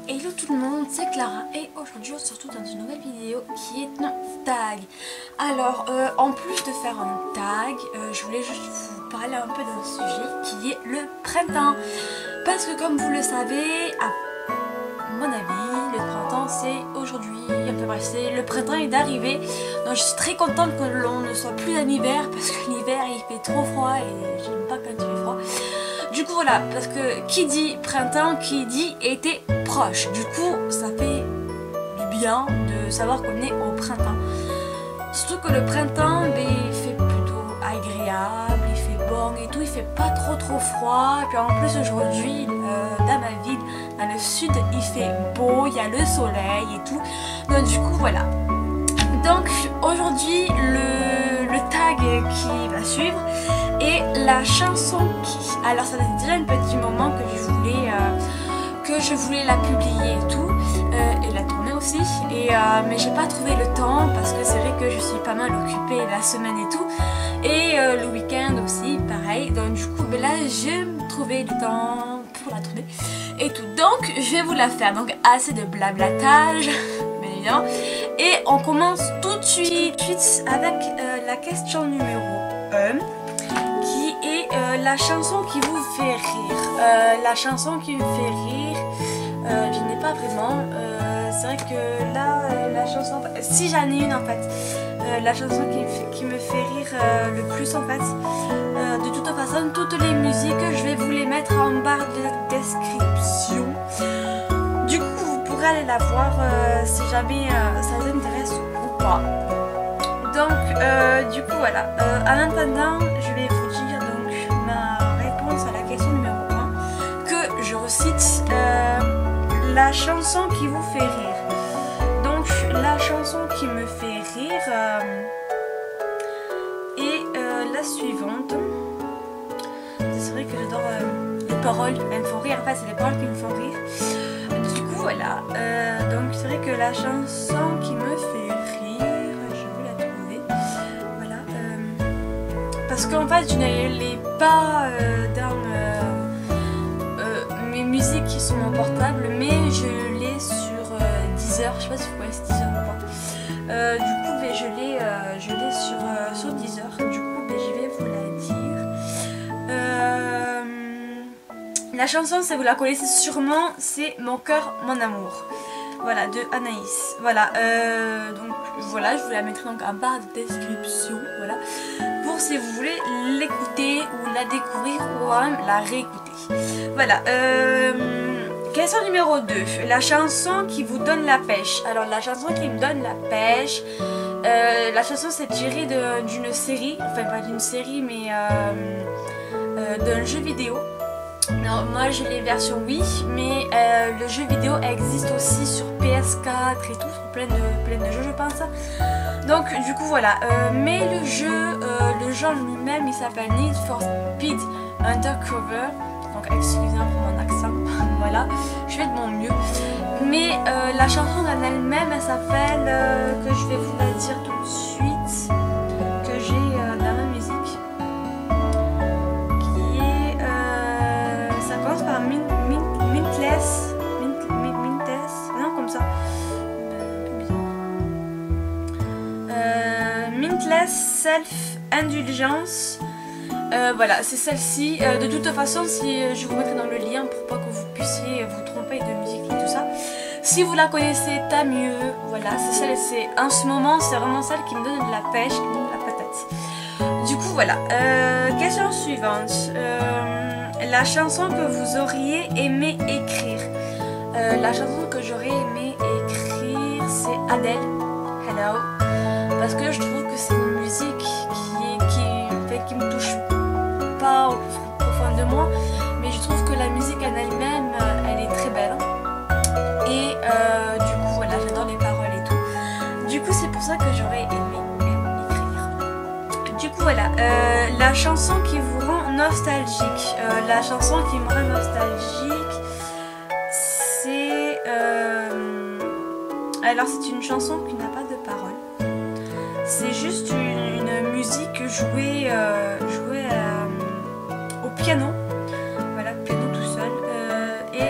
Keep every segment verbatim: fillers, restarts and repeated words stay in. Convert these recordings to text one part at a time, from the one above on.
Hello tout le monde, c'est Clara et aujourd'hui on se retrouve dans une nouvelle vidéo qui est un tag. Alors euh, en plus de faire un tag, euh, je voulais juste vous parler un peu d'un sujet qui est le printemps. Parce que comme vous le savez, à mon avis, le printemps c'est aujourd'hui, enfin bref, c'est le printemps est d'arriver. Donc je suis très contente que l'on ne soit plus en hiver parce que l'hiver il fait trop froid et j'aime pas quand il fait froid. Du coup voilà, parce que qui dit printemps, qui dit été proche. Du coup ça fait du bien de savoir qu'on est au printemps. Surtout que le printemps, ben, il fait plutôt agréable, il fait bon et tout, il fait pas trop trop froid. Et puis en plus aujourd'hui, euh, dans ma ville, dans le sud, il fait beau, il y a le soleil et tout. Donc du coup voilà. Donc aujourd'hui, le, le tag qui va suivre est la chanson qui... Alors ça fait déjà un petit moment que je voulais, euh, que je voulais la publier et tout, euh, et la tourner aussi, et, euh, mais j'ai pas trouvé le temps parce que c'est vrai que je suis pas mal occupée la semaine et tout, et euh, le week-end aussi, pareil. Donc du coup ben là j'ai trouvé le temps pour la tourner et tout. Donc je vais vous la faire, donc assez de blablatage, bien évidemment. Et on commence tout de suite, tout de suite avec euh, la question numéro un. Qui est euh, la chanson qui vous fait rire. Euh, la chanson qui me fait rire, euh, je n'ai pas vraiment. Euh, c'est vrai que là, euh, la chanson, si j'en ai une en fait, euh, la chanson qui, qui me fait rire euh, le plus en fait, euh, de toute façon, toutes les musiques, je vais vous les mettre en barre de description. Du coup, vous pourrez aller la voir euh, si jamais euh, ça vous intéresse ou pas. Donc, euh, du coup, voilà. Euh, en attendant, je vais vous dire donc ma réponse à la question numéro un, que je recite euh, la chanson qui vous fait rire. Donc, la chanson qui me fait rire euh, est euh, la suivante. C'est vrai que j'adore euh, les paroles, elles me font rire. En fait, c'est les paroles qui me font rire. Du coup, voilà. Euh, donc, c'est vrai que la chanson qui me fait rire, parce qu'en fait je ne l'ai pas euh, dans euh, euh, mes musiques qui sont mon portable, mais je l'ai sur euh, Deezer. Je sais pas si vous connaissez Deezer ou pas. Euh, du coup ben, je l'ai euh, je l'ai sur, euh, sur Deezer. Du coup ben, je vais vous la dire. Euh, la chanson, si vous la connaissez sûrement, c'est Mon cœur, mon amour. Voilà, de Anaïs. Voilà, euh, donc voilà, je vous la mettrai donc en barre de description. Voilà, pour si vous voulez l'écouter ou la découvrir ou même la réécouter. Voilà, euh, question numéro deux. La chanson qui vous donne la pêche. Alors, la chanson qui me donne la pêche, euh, la chanson c'est tirée d'une série, enfin pas d'une série, mais euh, euh, d'un jeu vidéo. Non, moi j'ai les versions Wii, mais euh, le jeu vidéo existe aussi sur P S quatre et tout, sur plein de, plein de jeux je pense. Donc du coup voilà, euh, mais le jeu, euh, le jeu lui-même il s'appelle Need for Speed Undercover, donc excusez-moi pour mon accent, voilà, je fais de mon mieux. Mais euh, la chanson en elle-même, elle s'appelle, euh, que je vais vous la dire tout de suite, que j'ai euh, dans ma musique. Par Mint, Mint, Mintless, Mint, Mint, Mintless, non comme ça, euh, Mintless Self Indulgence, euh, voilà c'est celle-ci. Euh, de toute façon, si je vous mettrai dans le lien pour pas que vous puissiez vous tromper de musique et tout ça. Si vous la connaissez, tant mieux. Voilà, c'est celle, c'est en ce moment, c'est vraiment celle qui me donne de la pêche, qui me donne de la patate. Du coup voilà. Euh, question suivante. Euh, La chanson que vous auriez aimé écrire. Euh, la chanson que j'aurais aimé écrire, c'est Adele, Hello. Parce que je trouve que c'est une musique qui, qui, fait, qui me touche pas au profond de moi, mais je trouve que la musique en elle-même, elle est très belle. Et euh, du coup, voilà, j'adore les paroles et tout. Du coup, c'est pour ça que j'aurais aimé écrire. Du coup, voilà, euh, la chanson qui vous rend nostalgique. Euh, la chanson qui me rend nostalgique, c'est... Euh... Alors c'est une chanson qui n'a pas de paroles. C'est juste une, une musique jouée, euh, jouée euh, au piano. Voilà, piano tout seul. Euh, et elle s'appelle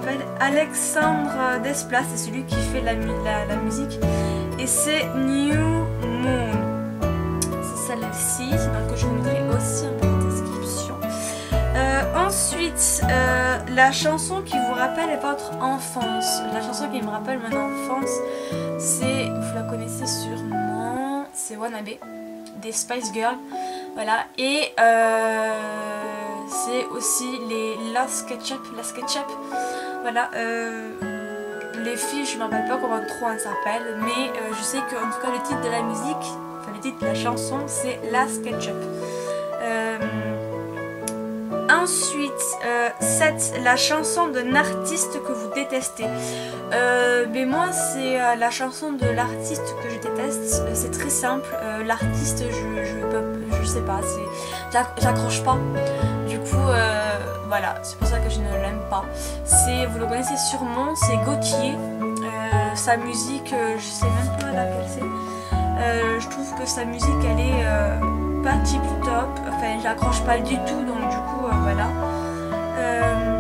s'appelle Alexandre Desplat, c'est celui qui fait la, la, la musique. Et c'est New Moon. C'est celle-ci, donc je vous mettrai aussi un peu de description. Euh, ensuite, euh, la chanson qui vous rappelle votre enfance. La chanson qui me rappelle mon enfance, c'est, vous la connaissez sûrement, c'est Wannabe, des Spice Girls. Voilà, et euh, c'est aussi les Las Ketchup, Las Ketchup. Voilà, euh, les filles, je ne me rappelle pas comment trop elles s'appellent, mais euh, je sais qu'en tout cas le titre de la musique, enfin le titre de la chanson, c'est Las Ketchup. Euh, ensuite, euh, cette, la chanson d'un artiste que vous détestez. Euh, mais moi, c'est euh, la chanson de l'artiste que je déteste. Euh, c'est très simple. Euh, l'artiste, je, je peux, je sais pas, j'accroche pas. Du coup, euh, voilà, c'est pour ça que je ne l'aime pas. C'est, vous le connaissez sûrement, c'est Gauthier. Euh, sa musique, euh, je sais même pas laquelle c'est. Euh, je trouve que sa musique, elle est euh, pas tip top. Enfin, j'accroche pas du tout, donc du coup, euh, voilà. Euh,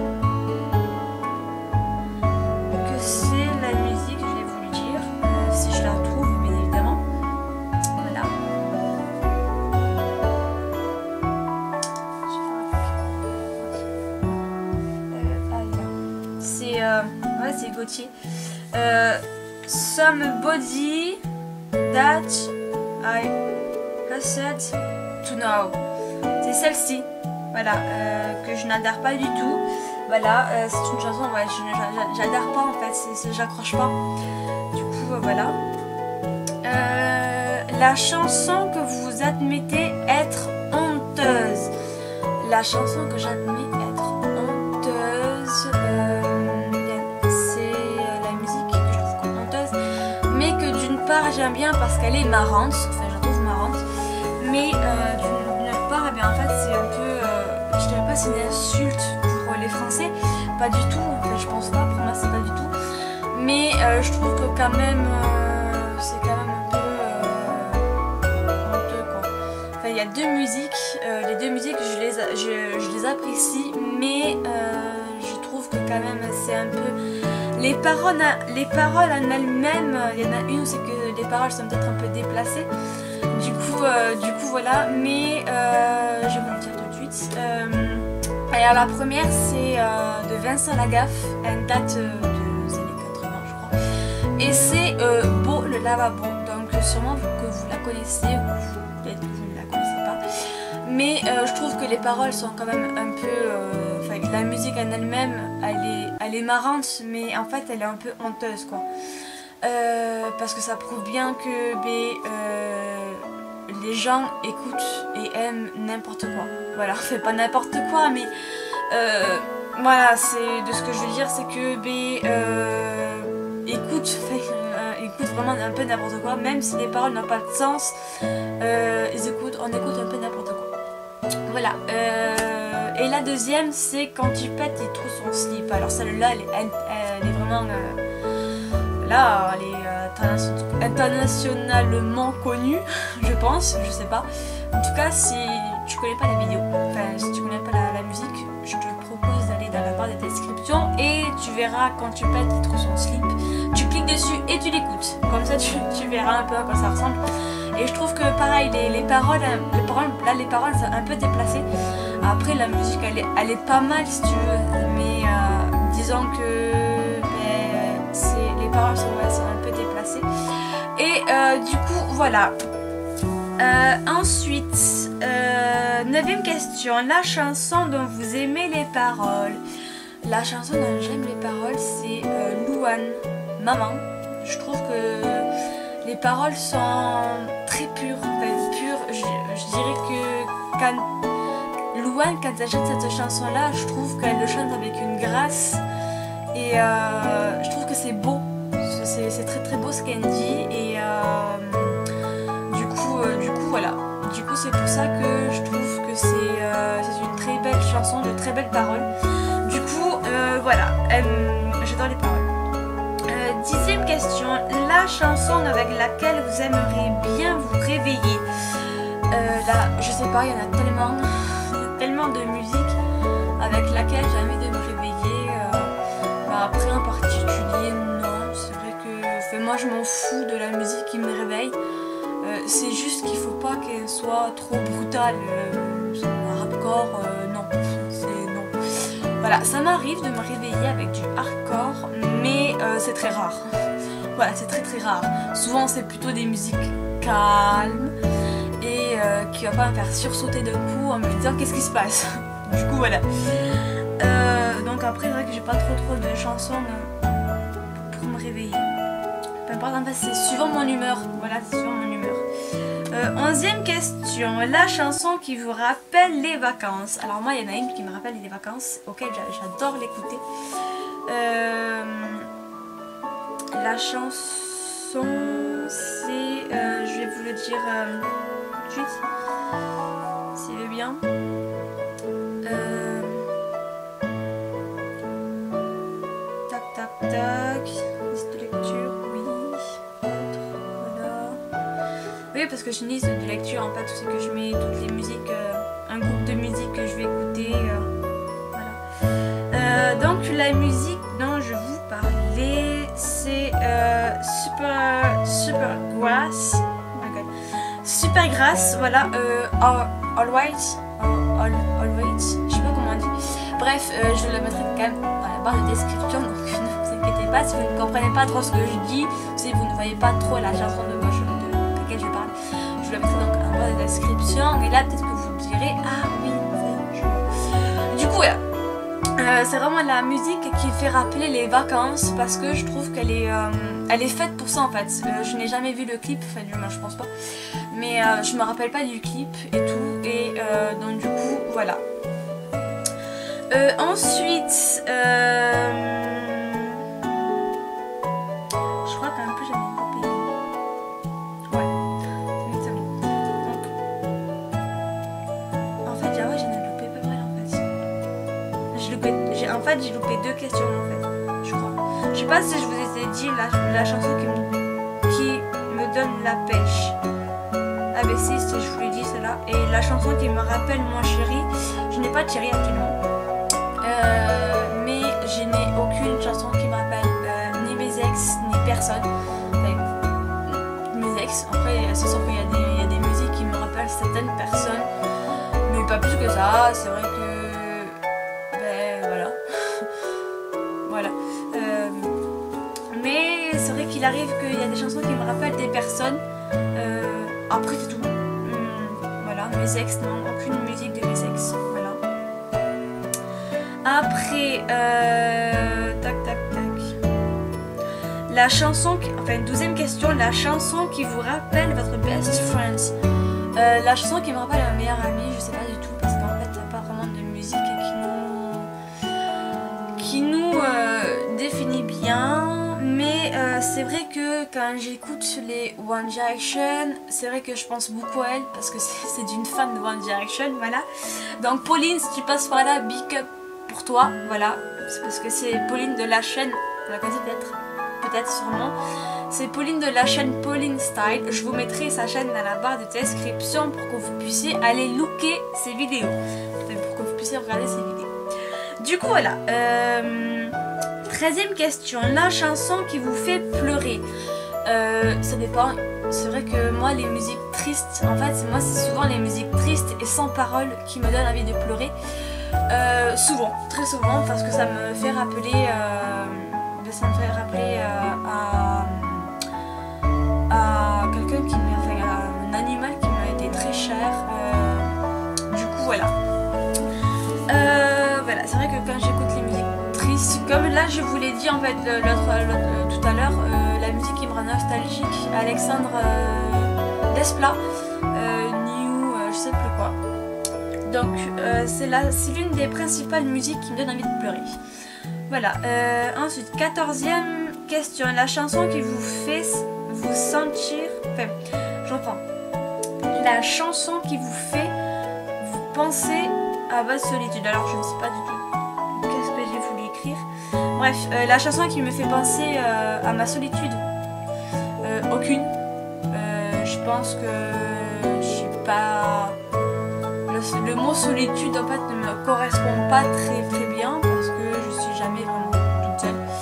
que c'est la musique, je vais vous le dire, euh, si je la trouve, bien évidemment. Voilà. C'est euh, ouais, c'est Gauthier. Euh, Somebody that I used to know. C'est celle-ci, voilà, euh, que je n'adhère pas du tout. Voilà, euh, c'est une chanson, ouais, je j'adhère pas en fait, j'accroche pas. Du coup, euh, voilà. Euh, la chanson que vous admettez être honteuse. La chanson que j'admets être honteuse, euh, c'est la musique que je trouve honteuse, mais que d'une part j'aime bien parce qu'elle est marrante, enfin je la trouve marrante, mais euh, d'une part, eh bien, en fait, c'est un peu, euh, je dirais pas c'est une insulte pour les Français, pas du tout, enfin je pense pas, pour moi c'est pas du tout, mais euh, je trouve que quand même, euh, c'est quand même un peu euh, honteux quoi. Enfin il y a deux musiques, euh, les deux musiques je les, je, je les apprécie, mais euh, je trouve que quand même c'est un peu, les paroles, les paroles en elles-mêmes, il y en a une c'est que les paroles sont peut-être un peu déplacées, du coup, euh, du coup voilà, mais euh, je vais vous le dire tout de suite. Euh, alors la première c'est euh, de Vincent Lagaffe, elle date euh, des années quatre-vingts je crois, et c'est euh, Beau le lavabo, donc sûrement que vous la connaissez, ou peut-être que vous ne la connaissez pas, mais euh, je trouve que les paroles sont quand même un peu, enfin euh, la musique en elle-même, elle est, elle est marrante, mais en fait elle est un peu honteuse quoi, euh, parce que ça prouve bien que ben, euh, les gens écoutent et aiment n'importe quoi. Voilà, c'est pas n'importe quoi, mais euh, voilà, c'est de ce que je veux dire, c'est que ben, euh, écoute, euh, écoute vraiment un peu n'importe quoi, même si les paroles n'ont pas de sens, euh, ils écoutent, on écoute un peu n'importe quoi. Voilà. Euh, et la deuxième, c'est quand tu pètes, il trouve son slip. Alors celle-là, elle, elle, elle est vraiment, euh, là, elle est internationalement connue, je pense, je sais pas. En tout cas, si tu connais pas la vidéo, enfin si tu connais pas la, la musique, je te propose d'aller dans la barre de description et tu verras quand tu pètes il trouve son slip, tu cliques dessus et tu l'écoutes. Comme ça tu, tu verras un peu à quoi ça ressemble. Et je trouve que pareil, les, les paroles, les paroles, là les paroles sont un peu déplacées. Après la musique elle est, elle est pas mal si tu veux, mais euh, disons que les paroles sont, ouais, sont un peu déplacées. Et euh, du coup, voilà. Euh, ensuite, euh, neuvième question. La chanson dont vous aimez les paroles. La chanson dont j'aime les paroles, c'est euh, Louane, Maman. Je trouve que les paroles sont très pures. Enfin, pures. Je, je dirais que quand Louane, quand elle chante cette chanson-là, je trouve qu'elle le chante avec une grâce. Et euh, je trouve que c'est beau. C'est très très beau ce qu'elle dit et euh, du coup euh, du coup voilà, du coup c'est pour ça que je trouve que c'est euh, une très belle chanson, de très belles paroles. Du coup euh, voilà, euh, j'adore les paroles. Euh, dixième question, la chanson avec laquelle vous aimeriez bien vous réveiller. Euh, là je sais pas, il y en a tellement, il y a tellement de musique avec laquelle j'ai envie de me réveiller. Euh, après en particulier, non. C'est vrai que enfin, moi je m'en fous de la musique qui me réveille. Euh, c'est juste qu'il faut pas qu'elle soit trop brutale. Euh, hardcore, euh, non. C'est non. Voilà, ça m'arrive de me réveiller avec du hardcore, mais euh, c'est très rare. Voilà, c'est très très rare. Souvent c'est plutôt des musiques calmes et euh, qui va pas me faire sursauter d'un coup en me disant qu'est-ce qui se passe. Du coup voilà. Euh, donc après c'est vrai que j'ai pas trop trop de chansons euh, pour me réveiller. Peu importe, en fait c'est suivant mon humeur. Voilà, c'est suivant mon humeur. Euh, onzième question, la chanson qui vous rappelle les vacances. Alors moi il y en a une qui me rappelle les vacances auxquelles j'adore l'écouter. Euh, la chanson c'est, euh, je vais vous le dire euh, tout de suite, s'il veut bien. Euh, tac tac tac, liste de lecture, oui. Oui, parce que j'ai une liste de lecture en fait, c'est que je mets toutes les musiques, euh, un groupe de musique que je vais écouter. Euh, voilà. Euh, donc la musique dont je vous parlais, c'est euh, Super Super Grass. Oh my God. Super Grass, voilà. Euh, all, all Right, all, all, all Right, je sais pas comment on dit. Bref, euh, je la mettrai quand même dans la barre de description, donc ne vous inquiétez pas si vous ne comprenez pas trop ce que je dis, si vous ne voyez pas trop la chanson de gauche de laquelle je parle. Je vous la mettrai donc en barre de description, et là peut-être que vous me direz ah oui, je... du coup voilà. Euh, c'est vraiment la musique qui fait rappeler les vacances parce que je trouve qu'elle est, euh, elle est faite pour ça en fait. Euh, je n'ai jamais vu le clip, enfin du moins je pense pas, mais euh, je me rappelle pas du clip et tout, et euh, donc du coup voilà. Euh, ensuite, euh, je crois qu'un peu j'avais coupé. Ouais, c'est ça. Donc, en fait, ouais, j'en ai loupé pas mal en fait. J'ai loupé, j'ai, en fait, j'ai loupé deux questions en fait, je crois. Je sais pas si je vous ai dit la, la chanson qui me, qui me donne la pêche. Ah ben si, si, je vous l'ai dit celle-là. Et la chanson qui me rappelle mon chéri, je n'ai pas de chéri actuellement. Euh, mais je n'ai aucune chanson qui me rappelle euh, ni mes ex, ni personne. Enfin, mes ex, après c'est sûr qu'il y a des, il y a des musiques qui me rappellent certaines personnes, mais pas plus que ça. C'est vrai que ben voilà. Voilà. Euh, mais c'est vrai qu'il arrive qu'il y a des chansons qui me rappellent des personnes. Euh, après c'est tout. Hum, voilà, mes ex, non, aucune musique de mes ex. Voilà. Après, euh, tac tac tac. La chanson, qui, enfin douzième question, la chanson qui vous rappelle votre best friends. Euh, la chanson qui me rappelle ma meilleure amie, je sais pas du tout parce qu'en fait il n'y a pas vraiment de musique qui nous, qui nous euh, définit bien. Mais euh, c'est vrai que quand j'écoute les One Direction, c'est vrai que je pense beaucoup à elle parce que c'est d'une fan de One Direction, voilà. Donc Pauline, si tu passes par là, big up pour toi, voilà, c'est parce que c'est Pauline de la chaîne, vous la connaissez peut-être, peut-être sûrement, c'est Pauline de la chaîne Pauline Style. Je vous mettrai sa chaîne dans la barre de description pour que vous puissiez aller looker ses vidéos, pour que vous puissiez regarder ses vidéos. Du coup voilà, euh, treizième question, la chanson qui vous fait pleurer. Euh, ça dépend, c'est vrai que moi les musiques tristes, en fait moi c'est souvent les musiques tristes et sans paroles qui me donnent envie de pleurer. Euh, souvent, très souvent, parce que ça me fait rappeler, euh, ça me fait rappeler euh, à, à quelqu'un qui m'a, enfin, à un animal qui m'a été très cher. Euh, du coup, voilà. Euh, voilà, c'est vrai que quand j'écoute les musiques tristes, comme là je vous l'ai dit en fait l'autre, tout à l'heure, euh, la musique qui me rend nostalgique, Alexandre euh, Desplat, euh, New, euh, je sais plus quoi. Donc euh, c'est l'une des principales musiques qui me donne envie de pleurer. Voilà. Euh, ensuite, quatorzième question. La chanson qui vous fait vous sentir... Enfin, j'entends. La chanson qui vous fait vous penser à votre solitude. Alors je ne sais pas du tout qu'est-ce que j'ai voulu écrire. Bref, euh, la chanson qui me fait penser euh, à ma solitude. Euh, aucune. Euh, je pense que je sais pas... Le mot solitude en fait ne me correspond pas très très bien parce que je suis jamais vraiment toute seule.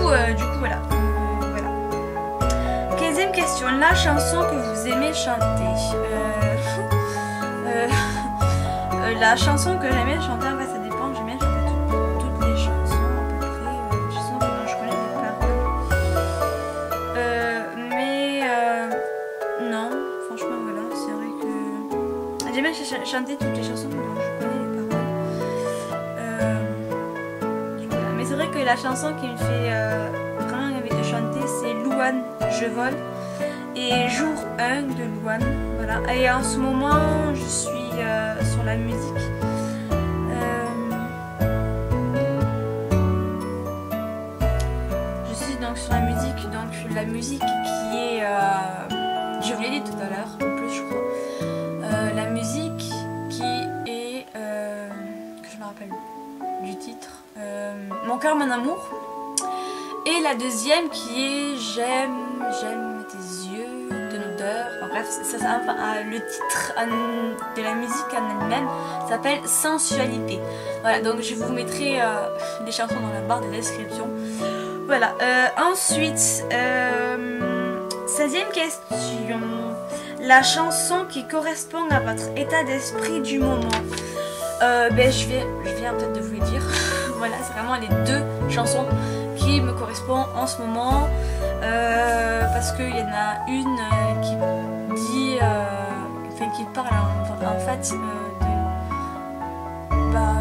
euh, du coup, voilà. Euh, voilà. quinzième question. La chanson que vous aimez chanter. Euh, euh, euh, la chanson que j'aimais chanter, en fait, ça dépend. J'aime bien chanter tout, toutes les chansons, à peu près. Euh, je sens que je connais les paroles. Euh, mais, euh, non, franchement, voilà. C'est vrai que j'aime bien ch chanter toutes les chansons dont je connais les paroles. Euh, voilà. Mais c'est vrai que la chanson qui me fait euh, vraiment envie de chanter, c'est Louane, Je vole. Et jour un de Louane, voilà. Et en ce moment, je suis euh, sur la musique. Euh, je suis donc sur la musique, donc la musique qui est, euh, je vous l'ai dit tout à l'heure, en plus je crois, euh, la musique qui est, euh, que je me rappelle du titre, euh, Mon cœur, mon amour. Et la deuxième qui est J'aime, j'aime tes yeux, de l'odeur. Enfin, bref, ça, ça, enfin, le titre de la musique en elle-même s'appelle Sensualité. Voilà, donc je vous mettrai euh, les chansons dans la barre de description. Voilà, euh, ensuite, euh, seizième question. La chanson qui correspond à votre état d'esprit du moment. Euh, ben, je, vais, je viens peut-être de vous le dire. Voilà, c'est vraiment les deux chansons qui me correspond en ce moment, euh, parce qu'il y en a une euh, qui dit, euh, enfin qui parle en, en fait euh, de, bah,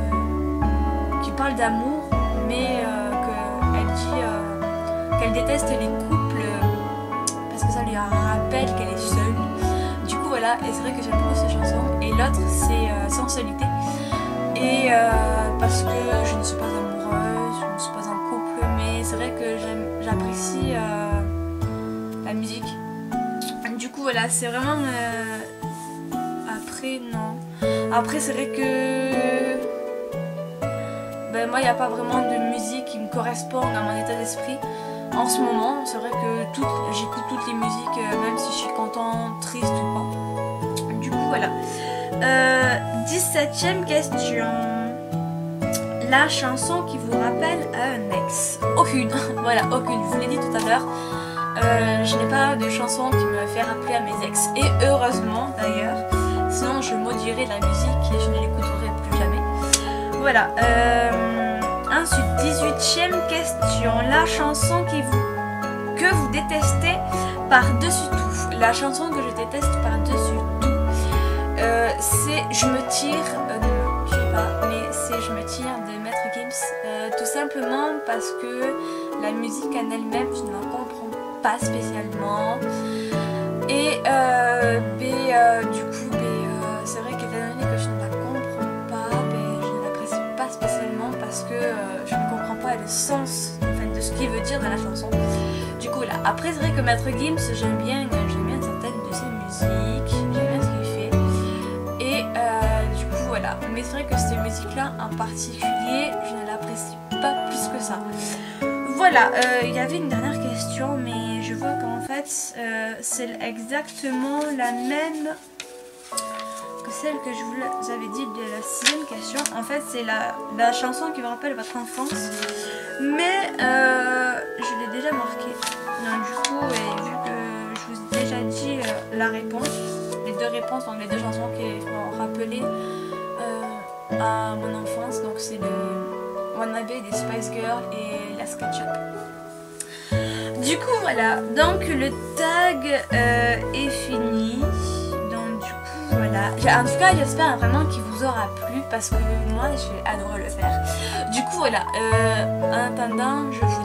euh, qui parle d'amour, mais euh, qu'elle dit euh, qu'elle déteste les couples parce que ça lui rappelle qu'elle est seule. Du coup voilà, et c'est vrai que j'aime beaucoup cette chanson. Et l'autre c'est euh, Sensualité, et euh, parce que je ne suis pas amoureuse, je ne suis pas en couple, mais c'est vrai que j'apprécie euh, la musique. Du coup voilà, c'est vraiment euh, après non après c'est vrai que ben, moi il n'y a pas vraiment de musique qui me correspond à mon état d'esprit en ce moment. C'est vrai que j'écoute toutes les musiques, euh, même si je suis contente, triste ou pas. Du coup voilà. euh, dix-septième question. La chanson qui vous rappelle à un ex. Aucune, voilà, aucune. Je vous l'ai dit tout à l'heure. Euh, je n'ai pas de chanson qui me fait rappeler à mes ex. Et heureusement d'ailleurs. Sinon je maudirais la musique et je ne l'écouterai plus jamais. Voilà. Euh, ensuite, dix-huitième question. La chanson qui vous, que vous détestez par-dessus tout. La chanson que je déteste par-dessus tout, euh, c'est Je me tire. Euh, non, je sais pas, mais c'est Je me tire de Maître Gims. Euh, tout simplement parce que la musique en elle-même, je ne la comprends pas spécialement. Et euh, ben, euh, du coup, ben, euh, c'est vrai qu'étant donné que je ne la comprends pas, ben, je ne l'apprécie pas spécialement parce que euh, je ne comprends pas le sens en fait, de ce qu'il veut dire dans la chanson. Du coup, là, après, c'est vrai que Maître Gims, j'aime bien, j'aime bien certaines de ses musiques, j'aime bien ce qu'il fait. Et euh, du coup, voilà. Mais c'est vrai que cette musique-là en particulier, je ne l'apprécie pas plus que ça. Voilà, il euh, y avait une dernière question, mais je vois qu'en fait, euh, c'est exactement la même que celle que je vous avais dit de la sixième question. En fait, c'est la, la chanson qui me rappelle votre enfance, mais euh, je l'ai déjà marquée. Donc du coup, et vu que je vous ai déjà dit euh, la réponse, les deux réponses, donc les deux chansons qui m'ont rappelé euh, à mon enfance, donc c'est le Wannabe des Spice Girls et la SketchUp. Du coup voilà, donc le tag euh, est fini. Donc du coup voilà, en tout cas j'espère vraiment qu'il vous aura plu parce que moi j'ai adoré le faire. Du coup voilà, euh, en attendant je vous